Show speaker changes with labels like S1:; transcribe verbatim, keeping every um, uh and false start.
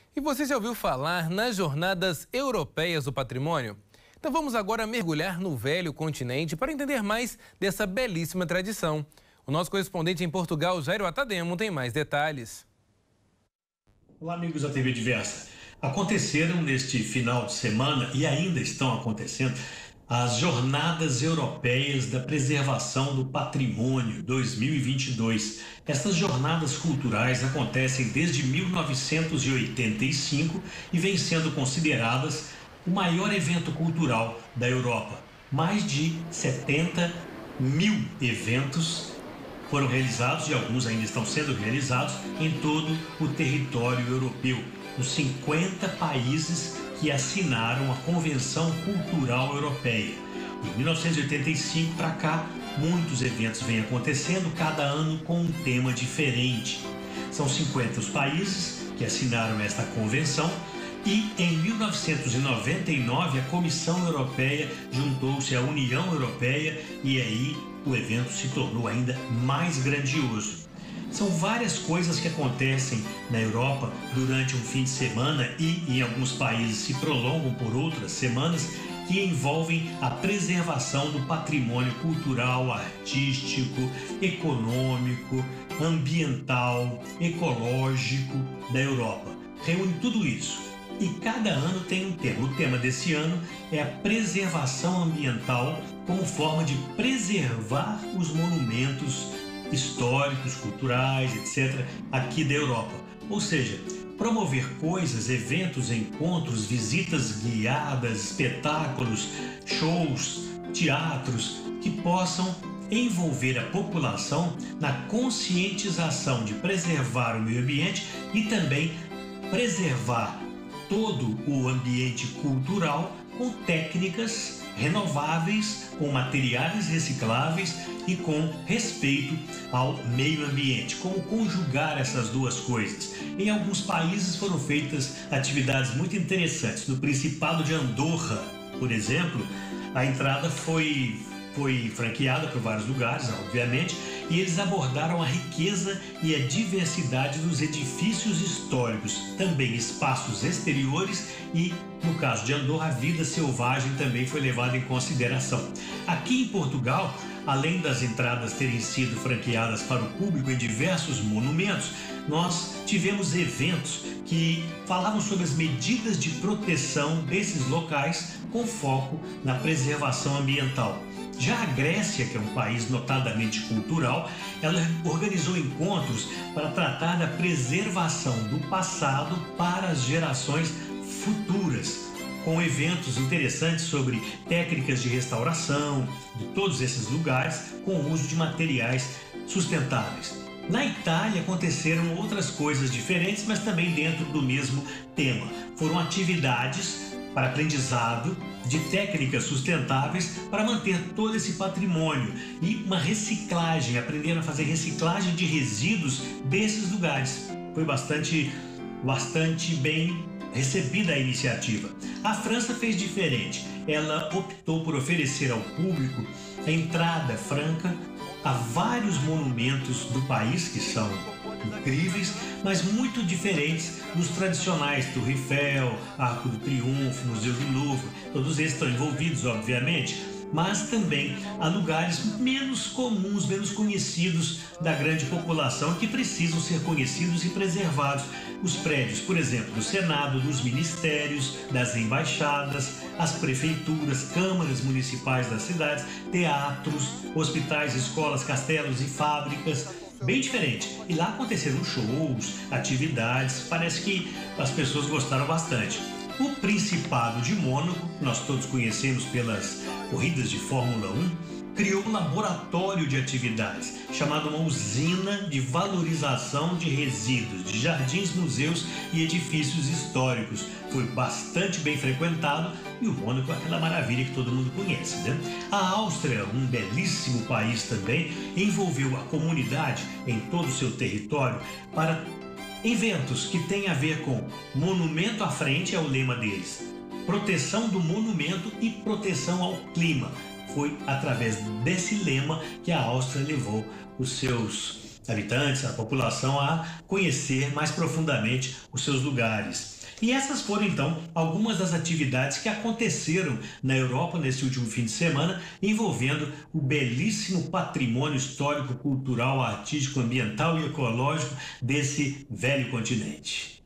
S1: E você já ouviu falar nas Jornadas Europeias do Patrimônio? Então vamos agora mergulhar no velho continente para entender mais dessa belíssima tradição. O nosso correspondente em Portugal, Jairo Atademo, tem mais detalhes.
S2: Olá, amigos da T V Diversa. Aconteceram neste final de semana e ainda estão acontecendo as Jornadas Europeias da Preservação do Patrimônio dois mil e vinte e dois. Estas jornadas culturais acontecem desde mil novecentos e oitenta e cinco e vêm sendo consideradas o maior evento cultural da Europa. Mais de setenta mil eventos foram realizados e alguns ainda estão sendo realizados em todo o território europeu, nos cinquenta países que assinaram a Convenção Cultural Europeia. De mil novecentos e oitenta e cinco para cá, muitos eventos vêm acontecendo, cada ano com um tema diferente. São cinquenta os países que assinaram esta convenção e em mil novecentos e noventa e nove a Comissão Europeia juntou-se à União Europeia e aí o evento se tornou ainda mais grandioso. São várias coisas que acontecem na Europa durante um fim de semana e em alguns países se prolongam por outras semanas que envolvem a preservação do patrimônio cultural, artístico, econômico, ambiental, ecológico da Europa. Reúne tudo isso e cada ano tem um tema. O tema desse ano é a preservação ambiental como forma de preservar os monumentos históricos, culturais, etcétera, aqui da Europa. Ou seja, promover coisas, eventos, encontros, visitas guiadas, espetáculos, shows, teatros que possam envolver a população na conscientização de preservar o meio ambiente e também preservar todo o ambiente cultural com técnicas renováveis, com materiais recicláveis e com respeito ao meio ambiente. Como conjugar essas duas coisas? Em alguns países foram feitas atividades muito interessantes. No Principado de Andorra, por exemplo, a entrada foi, foi franqueada por vários lugares, obviamente, e eles abordaram a riqueza e a diversidade dos edifícios históricos, também espaços exteriores e, no caso de Andorra, a vida selvagem também foi levada em consideração. Aqui em Portugal, além das entradas terem sido franqueadas para o público em diversos monumentos, nós tivemos eventos que falavam sobre as medidas de proteção desses locais com foco na preservação ambiental. Já a Grécia, que é um país notadamente cultural, ela organizou encontros para tratar da preservação do passado para as gerações futuras, com eventos interessantes sobre técnicas de restauração de todos esses lugares com o uso de materiais sustentáveis. Na Itália aconteceram outras coisas diferentes, mas também dentro do mesmo tema. Foram atividades para aprendizado de técnicas sustentáveis para manter todo esse patrimônio e uma reciclagem, aprenderam a fazer reciclagem de resíduos desses lugares. Foi bastante, bastante bem recebida a iniciativa. A França fez diferente. Ela optou por oferecer ao público a entrada franca a vários monumentos do país que são incríveis, mas muito diferentes dos tradicionais. Torre Eiffel, Arco do Triunfo, Museu do Louvre, todos eles estão envolvidos, obviamente, mas também há lugares menos comuns, menos conhecidos da grande população que precisam ser conhecidos e preservados. Os prédios, por exemplo, do Senado, dos ministérios, das embaixadas, as prefeituras, câmaras municipais das cidades, teatros, hospitais, escolas, castelos e fábricas. Bem diferente. E lá aconteceram shows, atividades, parece que as pessoas gostaram bastante. O Principado de Mônaco, nós todos conhecemos pelas corridas de Fórmula um, criou um laboratório de atividades, chamado uma usina de valorização de resíduos, de jardins, museus e edifícios históricos. Foi bastante bem frequentado e o Mônaco é aquela maravilha que todo mundo conhece, né? A Áustria, um belíssimo país também, envolveu a comunidade em todo o seu território para eventos que têm a ver com monumento à frente, é o lema deles, proteção do monumento e proteção ao clima. Foi através desse lema que a Áustria levou os seus habitantes, a população, a conhecer mais profundamente os seus lugares. E essas foram, então, algumas das atividades que aconteceram na Europa nesse último fim de semana, envolvendo o belíssimo patrimônio histórico, cultural, artístico, ambiental e ecológico desse velho continente.